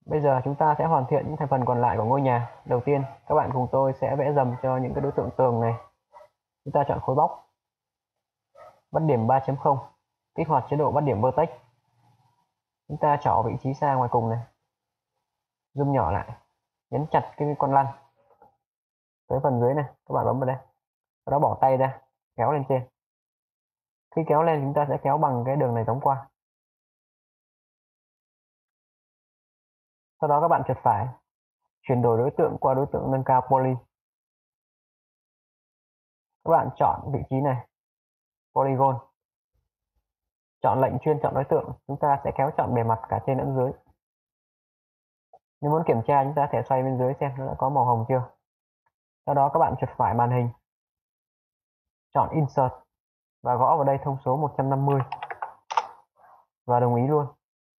Bây giờ chúng ta sẽ hoàn thiện những thành phần còn lại của ngôi nhà. Đầu tiên, các bạn cùng tôi sẽ vẽ dầm cho những cái đối tượng tường này. Chúng ta chọn khối bóc, bắt điểm 3.0, kích hoạt chế độ bắt điểm vertex. Chúng ta chọn vị trí xa ngoài cùng này, zoom nhỏ lại, nhấn chặt cái con lăn tới phần dưới này, các bạn bấm vào đây, sau đó bỏ tay ra, kéo lên trên. Khi kéo lên chúng ta sẽ kéo bằng cái đường này tống qua. Sau đó các bạn chuột phải, chuyển đổi đối tượng qua đối tượng nâng cao poly. Các bạn chọn vị trí này, polygon. Chọn lệnh chuyên chọn đối tượng, chúng ta sẽ kéo chọn bề mặt cả trên lẫn dưới. Nếu muốn kiểm tra chúng ta sẽ xoay bên dưới xem nó đã có màu hồng chưa. Sau đó các bạn chuột phải màn hình, chọn Insert và gõ vào đây thông số 150 và đồng ý luôn.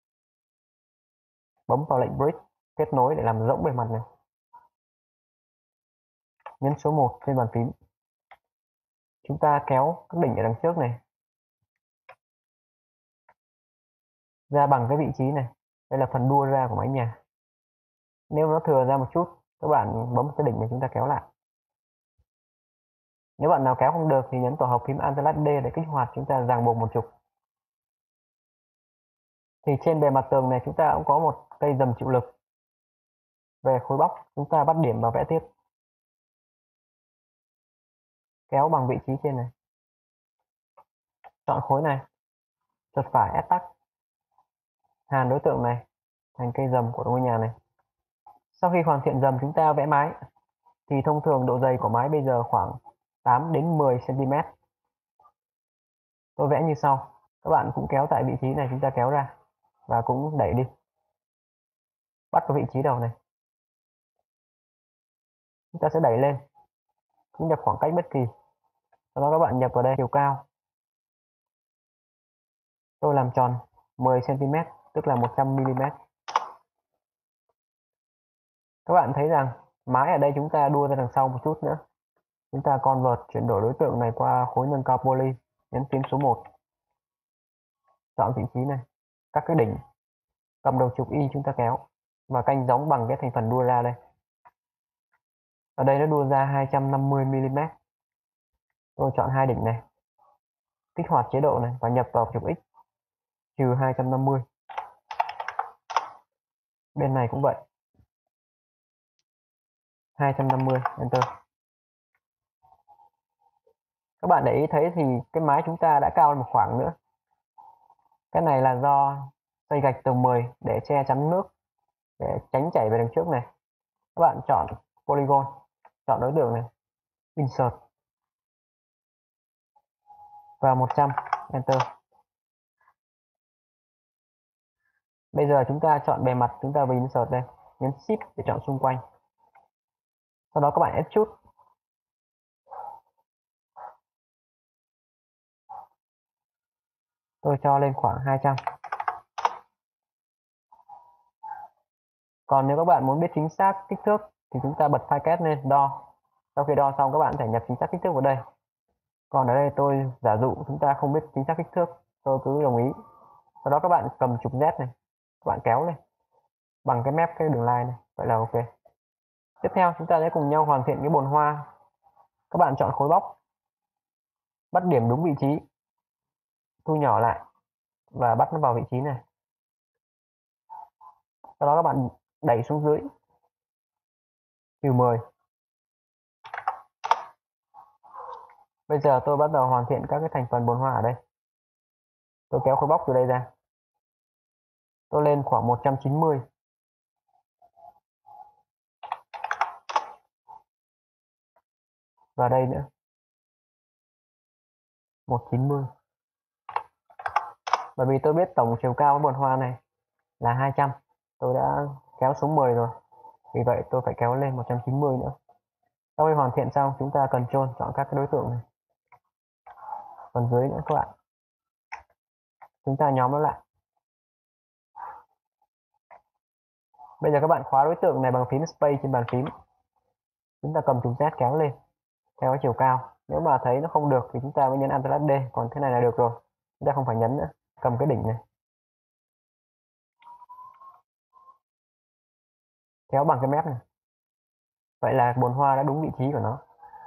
Bấm vào lệnh Bridge kết nối để làm rỗng bề mặt này. Nhấn số 1 trên bàn phím. Chúng ta kéo các đỉnh ở đằng trước này ra bằng cái vị trí này. Đây là phần đua ra của mái nhà. Nếu nó thừa ra một chút, các bạn bấm cái đỉnh này chúng ta kéo lại. Nếu bạn nào kéo không được thì nhấn tổ hợp phím Alt D để kích hoạt, chúng ta ràng buộc một trục. Thì trên bề mặt tường này chúng ta cũng có một cây dầm chịu lực. Về khối bóc, chúng ta bắt điểm và vẽ tiếp. Kéo bằng vị trí trên này. Chọn khối này, chuột phải Ép tắt, hàn đối tượng này thành cây dầm của ngôi nhà này. Sau khi hoàn thiện dầm chúng ta vẽ mái. Thì thông thường độ dày của mái bây giờ khoảng 8 đến 10 cm. Tôi vẽ như sau. Các bạn cũng kéo tại vị trí này, chúng ta kéo ra và cũng đẩy đi. Bắt vào vị trí đầu này. Chúng ta sẽ đẩy lên. Cũng nhập khoảng cách bất kỳ. Sau đó các bạn nhập vào đây chiều cao. Tôi làm tròn 10 cm, tức là 100 mm. Các bạn thấy rằng mái ở đây chúng ta đua ra đằng sau một chút nữa. Chúng ta convert, chuyển đổi đối tượng này qua khối nâng cao poly, nhấn phím số 1. Chọn vị trí này, các cái đỉnh, cầm đầu trục Y chúng ta kéo và canh giống bằng cái thành phần đua ra đây. Ở đây nó đua ra 250 mm. Tôi chọn hai đỉnh này, kích hoạt chế độ này và nhập vào trục X, trừ 250. Bên này cũng vậy, 250, enter. Các bạn để ý thấy thì cái mái chúng ta đã cao lên một khoảng nữa. Cái này là do xây gạch tầng 10 để che chắn nước, để tránh chảy về đằng trước này. Các bạn chọn polygon, chọn đối tượng này, insert vào 100, enter. Bây giờ chúng ta chọn bề mặt, chúng ta vào insert đây, nhấn shift để chọn xung quanh. Sau đó các bạn ép chút. Tôi cho lên khoảng 200. Còn nếu các bạn muốn biết chính xác kích thước thì chúng ta bật file kết lên, đo. Sau khi đo xong các bạn có thể nhập chính xác kích thước vào đây. Còn ở đây tôi giả dụ chúng ta không biết chính xác kích thước, tôi cứ đồng ý. Sau đó các bạn cầm trục Z này, các bạn kéo lên bằng cái mép cái đường line này, vậy là ok. Tiếp theo chúng ta sẽ cùng nhau hoàn thiện cái bồn hoa. Các bạn chọn khối bóc, bắt điểm đúng vị trí, thu nhỏ lại và bắt nó vào vị trí này. Sau đó các bạn đẩy xuống dưới, trừ 10. Bây giờ tôi bắt đầu hoàn thiện các cái thành phần bồn hoa ở đây. Tôi kéo khối bóc từ đây ra. Tôi lên khoảng 190. Và đây nữa, 190. Bởi vì tôi biết tổng chiều cao của bồn hoa này là 200. Tôi đã kéo xuống 10 rồi. Vì vậy tôi phải kéo lên 190 nữa. Sau khi hoàn thiện xong, chúng ta Ctrl chọn các cái đối tượng này. Phần dưới nữa các bạn. Chúng ta nhóm nó lại. Bây giờ các bạn khóa đối tượng này bằng phím Space trên bàn phím. Chúng ta cầm trục Z kéo lên theo cái chiều cao. Nếu mà thấy nó không được thì chúng ta mới nhấn Alt D. Còn thế này là được rồi. Chúng ta không phải nhấn nữa. Cầm cái đỉnh này. kéo bằng cái mép này. Vậy là bồn hoa đã đúng vị trí của nó.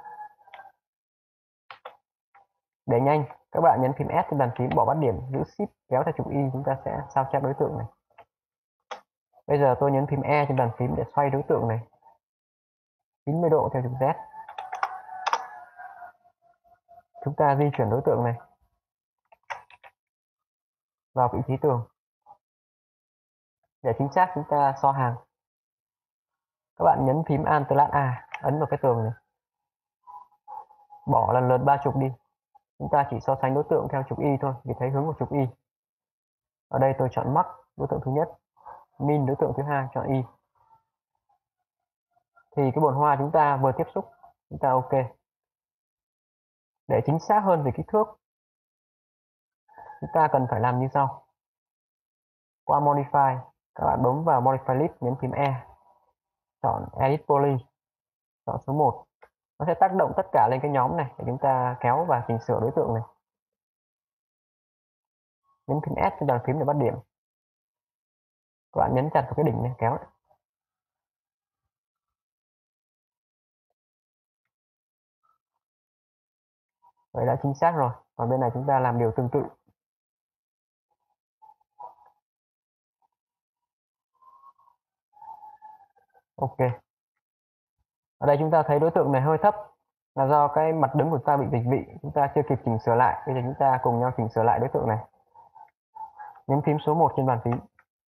Để nhanh, các bạn nhấn phím S trên bàn phím, bỏ bắt điểm, giữ Shift kéo theo trục Y, chúng ta sẽ sao chép đối tượng này. Bây giờ tôi nhấn phím E trên bàn phím để xoay đối tượng này 90 độ theo trục Z. Chúng ta di chuyển đối tượng này vào vị trí tường. Để chính xác chúng ta so hàng. Các bạn nhấn phím Alt A, ấn vào cái tường này. Bỏ lần lượt 3 trục đi. Chúng ta chỉ so sánh đối tượng theo trục Y thôi, vì thấy hướng của trục Y. Ở đây tôi chọn Max, đối tượng thứ nhất. Min, đối tượng thứ hai, chọn Y. Thì cái bồn hoa chúng ta vừa tiếp xúc, chúng ta OK. Để chính xác hơn về kích thước, chúng ta cần phải làm như sau. Qua Modify, các bạn bấm vào Modify List, nhấn phím E, chọn Edit Poly, chọn số 1. Nó sẽ tác động tất cả lên cái nhóm này để chúng ta kéo và chỉnh sửa đối tượng này. Nhấn phím S trên bàn phím để bắt điểm. Các bạn nhấn chặt vào cái đỉnh này, kéo này. Vậy đã chính xác rồi. Còn bên này chúng ta làm điều tương tự. OK. Ở đây chúng ta thấy đối tượng này hơi thấp là do cái mặt đứng của ta bị dịch vị, chúng ta chưa kịp chỉnh sửa lại. Bây giờ chúng ta cùng nhau chỉnh sửa lại đối tượng này. Nhấn phím số 1 trên bàn phím.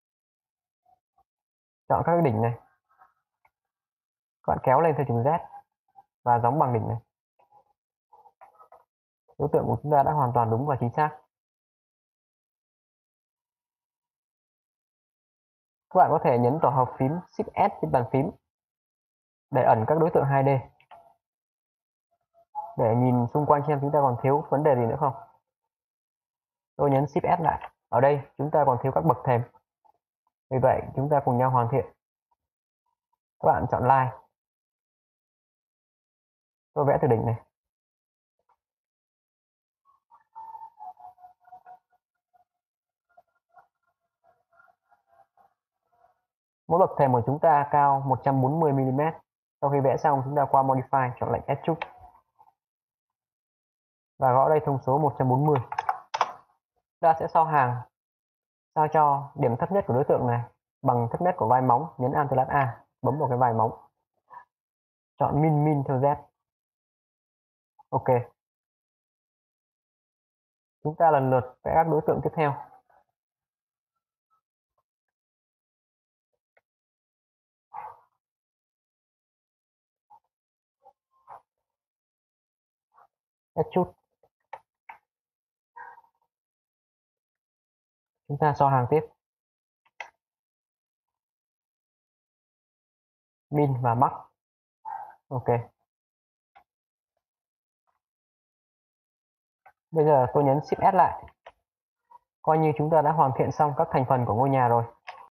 Chọn các cái đỉnh này. Các bạn kéo lên theo trục Z và gióng bằng đỉnh này. Đối tượng của chúng ta đã hoàn toàn đúng và chính xác. Các bạn có thể nhấn tổ hợp phím Shift S trên bàn phím để ẩn các đối tượng 2D. Để nhìn xung quanh xem chúng ta còn thiếu vấn đề gì nữa không. Tôi nhấn Shift S lại. Ở đây chúng ta còn thiếu các bậc thềm. Vì vậy chúng ta cùng nhau hoàn thiện. Các bạn chọn Line. Tôi vẽ từ đỉnh này. Mỗi bậc thềm của chúng ta cao 140 mm. Sau khi vẽ xong, chúng ta qua Modify, chọn lệnh Extrude và gõ đây thông số 140. Ta sẽ so hàng sao cho điểm thấp nhất của đối tượng này bằng thấp nhất của vai móng, nhấn Alt A, bấm vào cái vai móng. Chọn Min theo Z. OK. Chúng ta lần lượt vẽ các đối tượng tiếp theo. Extrude. Chúng ta so hàng tiếp. Min và Max. OK. Bây giờ tôi nhấn Shift S lại. Coi như chúng ta đã hoàn thiện xong các thành phần của ngôi nhà rồi.